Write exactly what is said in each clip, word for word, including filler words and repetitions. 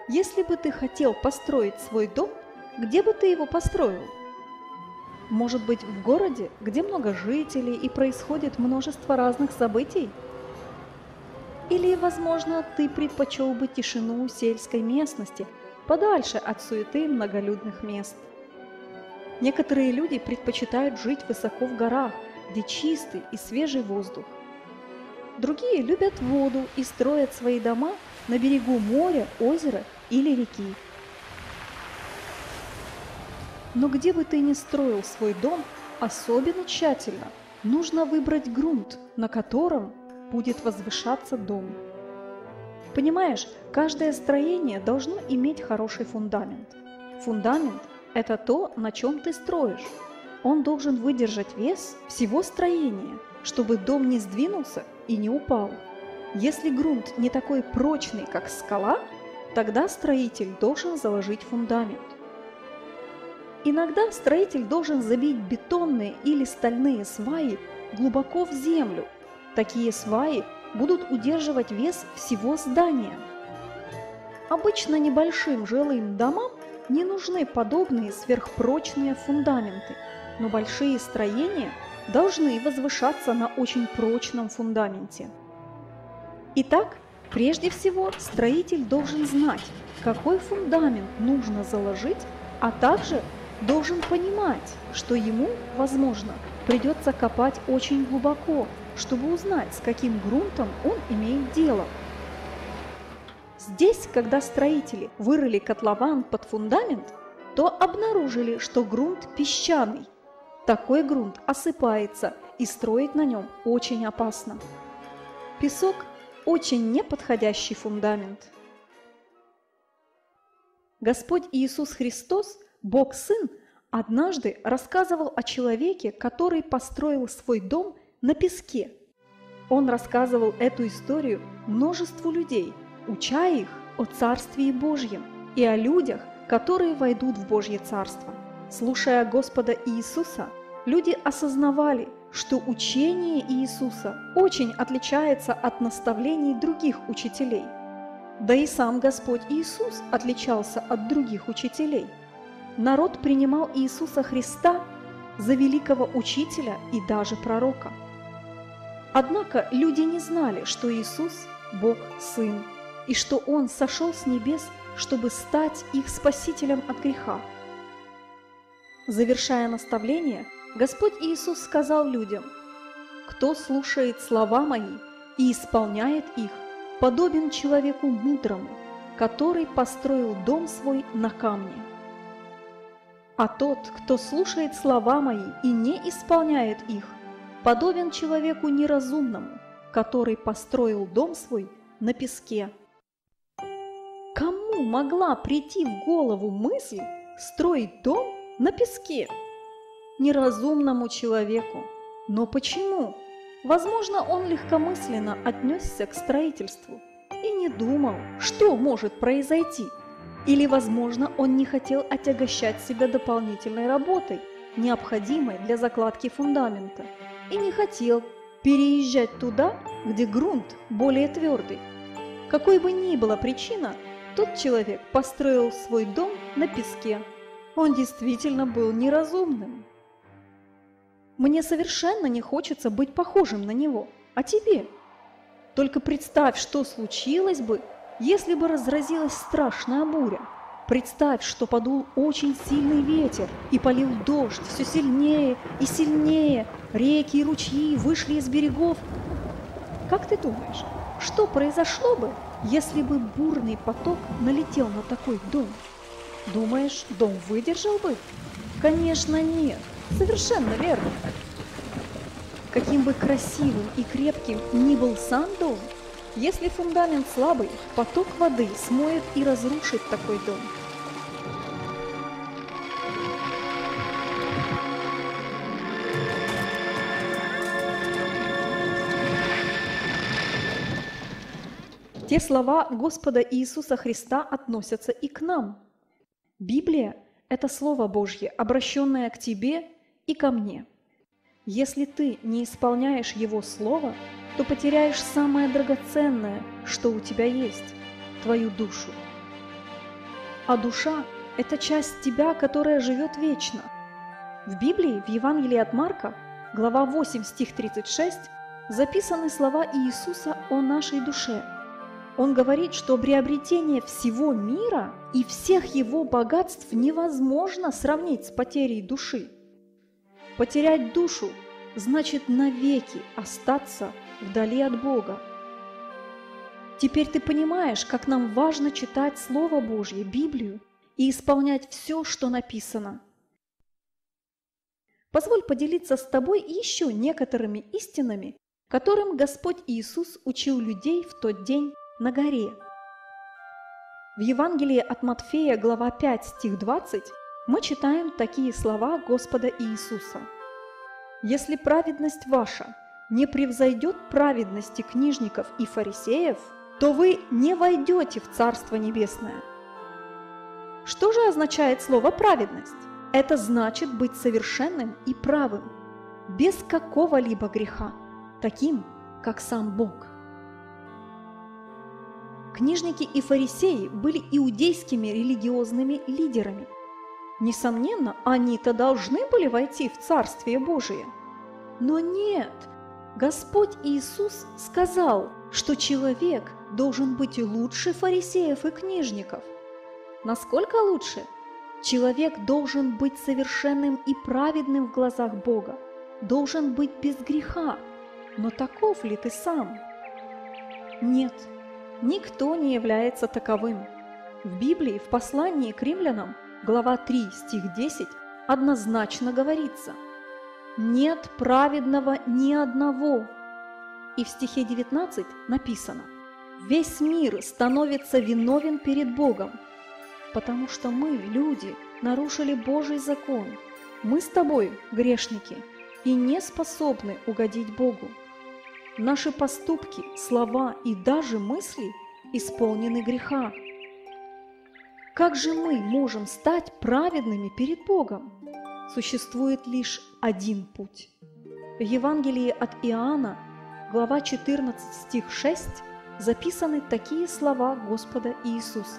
Если бы ты хотел построить свой дом, где бы ты его построил? Может быть, в городе, где много жителей и происходит множество разных событий? Или, возможно, ты предпочел бы тишину сельской местности, подальше от суеты многолюдных мест? Некоторые люди предпочитают жить высоко в горах, где чистый и свежий воздух. Другие любят воду и строят свои дома на берегу моря, озера или реки. Но где бы ты ни строил свой дом, особенно тщательно нужно выбрать грунт, на котором будет возвышаться дом. Понимаешь, каждое строение должно иметь хороший фундамент. Фундамент – это то, на чем ты строишь. Он должен выдержать вес всего строения, чтобы дом не сдвинулся и не упал. Если грунт не такой прочный, как скала, тогда строитель должен заложить фундамент. Иногда строитель должен забить бетонные или стальные сваи глубоко в землю. Такие сваи будут удерживать вес всего здания. Обычно небольшим жилым домам не нужны подобные сверхпрочные фундаменты, но большие строения должны возвышаться на очень прочном фундаменте. Итак, прежде всего строитель должен знать, какой фундамент нужно заложить, а также должен понимать, что ему, возможно, придется копать очень глубоко, чтобы узнать, с каким грунтом он имеет дело. Здесь, когда строители вырыли котлован под фундамент, то обнаружили, что грунт песчаный. Такой грунт осыпается, и строить на нем очень опасно. Песок – очень неподходящий фундамент. Господь Иисус Христос, Бог Сын, однажды рассказывал о человеке, который построил свой дом на песке. Он рассказывал эту историю множеству людей, уча их о Царствии Божьем и о людях, которые войдут в Божье Царство. Слушая Господа Иисуса, люди осознавали, что учение Иисуса очень отличается от наставлений других учителей. Да и сам Господь Иисус отличался от других учителей. Народ принимал Иисуса Христа за великого учителя и даже пророка. Однако люди не знали, что Иисус – Бог Сын, и что Он сошел с небес, чтобы стать их спасителем от греха. Завершая наставление, Господь Иисус сказал людям: «Кто слушает слова мои и исполняет их, подобен человеку мудрому, который построил дом свой на камне. А тот, кто слушает слова мои и не исполняет их, подобен человеку неразумному, который построил дом свой на песке». Кому могла прийти в голову мысль строить дом на песке? Неразумному человеку. Но почему? Возможно, он легкомысленно отнесся к строительству и не думал, что может произойти. Или, возможно, он не хотел отягощать себя дополнительной работой, необходимой для закладки фундамента, и не хотел переезжать туда, где грунт более твердый. Какой бы ни была причина, тот человек построил свой дом на песке. Он действительно был неразумным. Мне совершенно не хочется быть похожим на него. А тебе? Только представь, что случилось бы, если бы разразилась страшная буря. Представь, что подул очень сильный ветер и полил дождь все сильнее и сильнее. Реки и ручьи вышли из берегов. Как ты думаешь, что произошло бы, если бы бурный поток налетел на такой дом? Думаешь, дом выдержал бы? Конечно, нет. Совершенно верно. Каким бы красивым и крепким ни был сам дом, если фундамент слабый, поток воды смоет и разрушит такой дом. Те слова Господа Иисуса Христа относятся и к нам. Библия – это Слово Божье, обращенное к тебе и ко мне. Если ты не исполняешь Его Слово, то потеряешь самое драгоценное, что у тебя есть – твою душу. а душа – это часть тебя, которая живет вечно. В Библии, в Евангелии от Марка, глава восемь, стих тридцать шесть, записаны слова Иисуса о нашей душе. Он говорит, что приобретение всего мира и всех его богатств невозможно сравнить с потерей души. Потерять душу значит навеки остаться вдали от Бога. Теперь ты понимаешь, как нам важно читать Слово Божье, Библию, и исполнять все, что написано. Позволь поделиться с тобой еще некоторыми истинами, которым Господь Иисус учил людей в тот день на горе. В Евангелии от Матфея, глава пять, стих двадцать, мы читаем такие слова Господа Иисуса. «Если праведность ваша не превзойдет праведности книжников и фарисеев, то вы не войдете в Царство Небесное». Что же означает слово «праведность»? Это значит быть совершенным и правым, без какого-либо греха, таким, как сам Бог. Книжники и фарисеи были иудейскими религиозными лидерами. Несомненно, они-то должны были войти в Царствие Божие. Но нет, Господь Иисус сказал, что человек должен быть лучше фарисеев и книжников. Насколько лучше? Человек должен быть совершенным и праведным в глазах Бога, должен быть без греха. Но таков ли ты сам? Нет, никто не является таковым. В Библии, в послании к римлянам, глава три, стих десять, однозначно говорится: «Нет праведного ни одного». И в стихе девятнадцать написано: «Весь мир становится виновен перед Богом, потому что мы, люди, нарушили Божий закон. Мы с тобой, грешники, и не способны угодить Богу. Наши поступки, слова и даже мысли исполнены греха. Как же мы можем стать праведными перед Богом? Существует лишь один путь». В Евангелии от Иоанна, глава четырнадцать, стих шесть, записаны такие слова Господа Иисуса: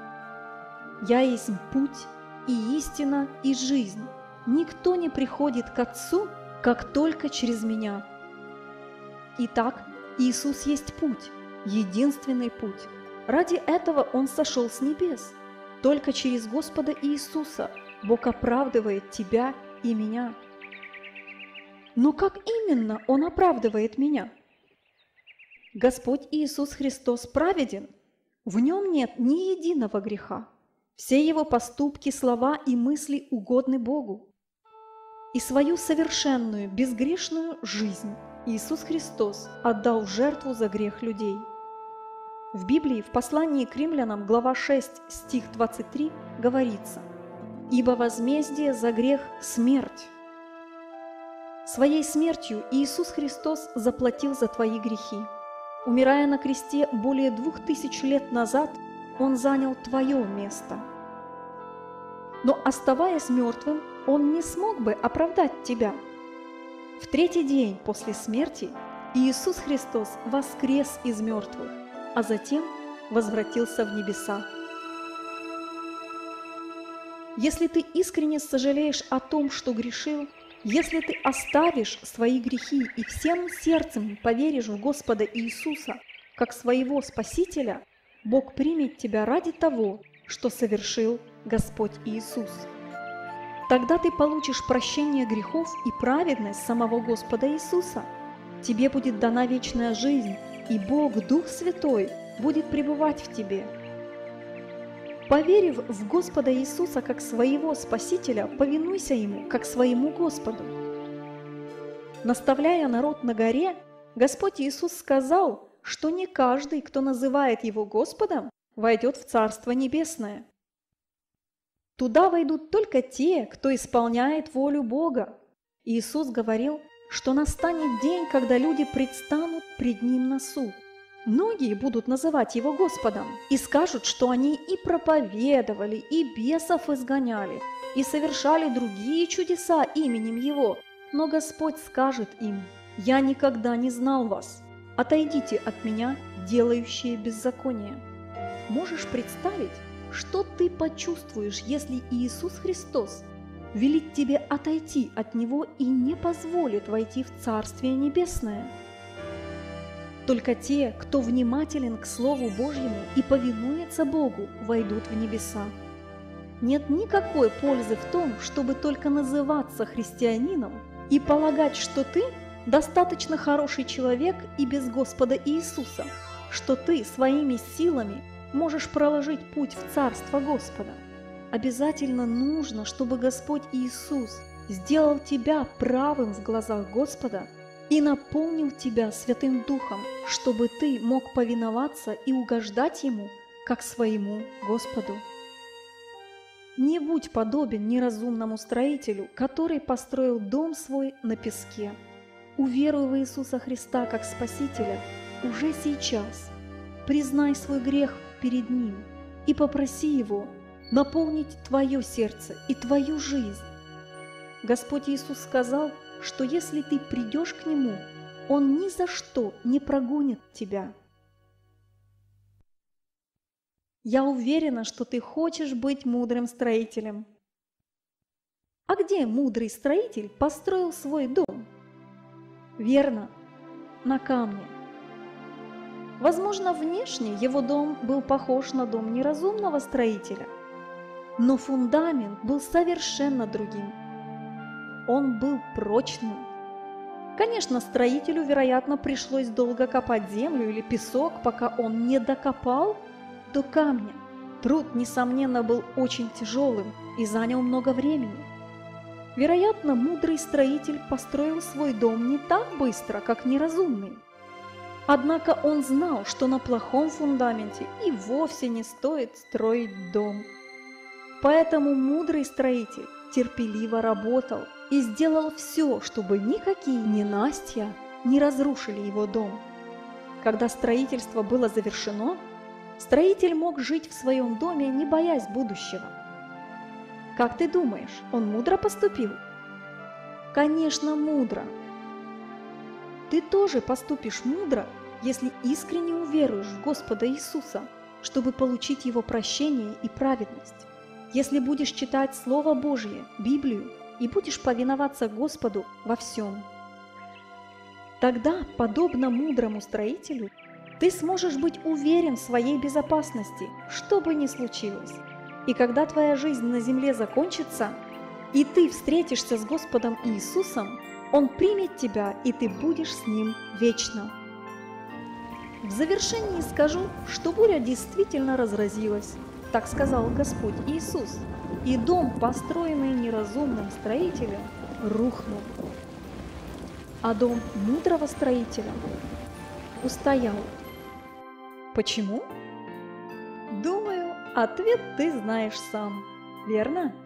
«Я есть путь и истина и жизнь. Никто не приходит к Отцу, как только через Меня». Итак, Иисус есть путь, единственный путь. Ради этого Он сошел с небес. Только через Господа Иисуса Бог оправдывает тебя и меня. Но как именно Он оправдывает меня? Господь Иисус Христос праведен. В Нем нет ни единого греха. Все Его поступки, слова и мысли угодны Богу. И свою совершенную, безгрешную жизнь Иисус Христос отдал в жертву за грех людей. В Библии, в послании к римлянам, глава шесть, стих двадцать три, говорится: «Ибо возмездие за грех – смерть». Своей смертью Иисус Христос заплатил за твои грехи. Умирая на кресте более двух тысяч лет назад, Он занял твое место. Но оставаясь мертвым, Он не смог бы оправдать тебя. В третий день после смерти Иисус Христос воскрес из мертвых, а затем возвратился в небеса. Если ты искренне сожалеешь о том, что грешил, если ты оставишь свои грехи и всем сердцем поверишь в Господа Иисуса как своего Спасителя, Бог примет тебя ради того, что совершил Господь Иисус. Тогда ты получишь прощение грехов и праведность самого Господа Иисуса. Тебе будет дана вечная жизнь, и Бог, Дух Святой, будет пребывать в тебе. Поверив в Господа Иисуса как своего Спасителя, повинуйся Ему как своему Господу. Наставляя народ на горе, Господь Иисус сказал, что не каждый, кто называет Его Господом, войдет в Царство Небесное. Туда войдут только те, кто исполняет волю Бога. Иисус говорил, что настанет день, когда люди предстанут пред Ним на суд. Многие будут называть Его Господом и скажут, что они и проповедовали, и бесов изгоняли, и совершали другие чудеса именем Его. Но Господь скажет им: «Я никогда не знал вас. Отойдите от Меня, делающие беззаконие». Можешь представить, что ты почувствуешь, если Иисус Христос велит тебе отойти от Него и не позволит войти в Царствие Небесное? Только те, кто внимателен к Слову Божьему и повинуется Богу, войдут в небеса. Нет никакой пользы в том, чтобы только называться христианином и полагать, что ты достаточно хороший человек и без Господа Иисуса, что ты своими силами можешь проложить путь в Царство Господа. Обязательно нужно, чтобы Господь Иисус сделал тебя правым в глазах Господа и наполнил тебя Святым Духом, чтобы ты мог повиноваться и угождать Ему, как своему Господу. Не будь подобен неразумному строителю, который построил дом свой на песке. Уверуй в Иисуса Христа как Спасителя уже сейчас. Признай свой грех перед Ним и попроси Его наполнить твое сердце и твою жизнь. Господь Иисус сказал, что если ты придешь к Нему, Он ни за что не прогонит тебя. Я уверена, что ты хочешь быть мудрым строителем. А где мудрый строитель построил свой дом? Верно, на камне. Возможно, внешне его дом был похож на дом неразумного строителя, но фундамент был совершенно другим. Он был прочным. Конечно, строителю, вероятно, пришлось долго копать землю или песок, пока он не докопал до камня. Труд, несомненно, был очень тяжелым и занял много времени. Вероятно, мудрый строитель построил свой дом не так быстро, как неразумный. Однако он знал, что на плохом фундаменте и вовсе не стоит строить дом. Поэтому мудрый строитель терпеливо работал и сделал все, чтобы никакие ненастья не разрушили его дом. Когда строительство было завершено, строитель мог жить в своем доме, не боясь будущего. Как ты думаешь, он мудро поступил? Конечно, мудро. Ты тоже поступишь мудро, если искренне уверуешь в Господа Иисуса, чтобы получить Его прощение и праведность. Если будешь читать Слово Божье, Библию, и будешь повиноваться Господу во всем. Тогда, подобно мудрому строителю, ты сможешь быть уверен в своей безопасности, что бы ни случилось. И когда твоя жизнь на земле закончится, и ты встретишься с Господом Иисусом, Он примет тебя, и ты будешь с Ним вечно. В завершении скажу, что буря действительно разразилась, так сказал Господь Иисус, и дом, построенный неразумным строителем, рухнул. А дом мудрого строителя устоял. Почему? Думаю, ответ ты знаешь сам, верно?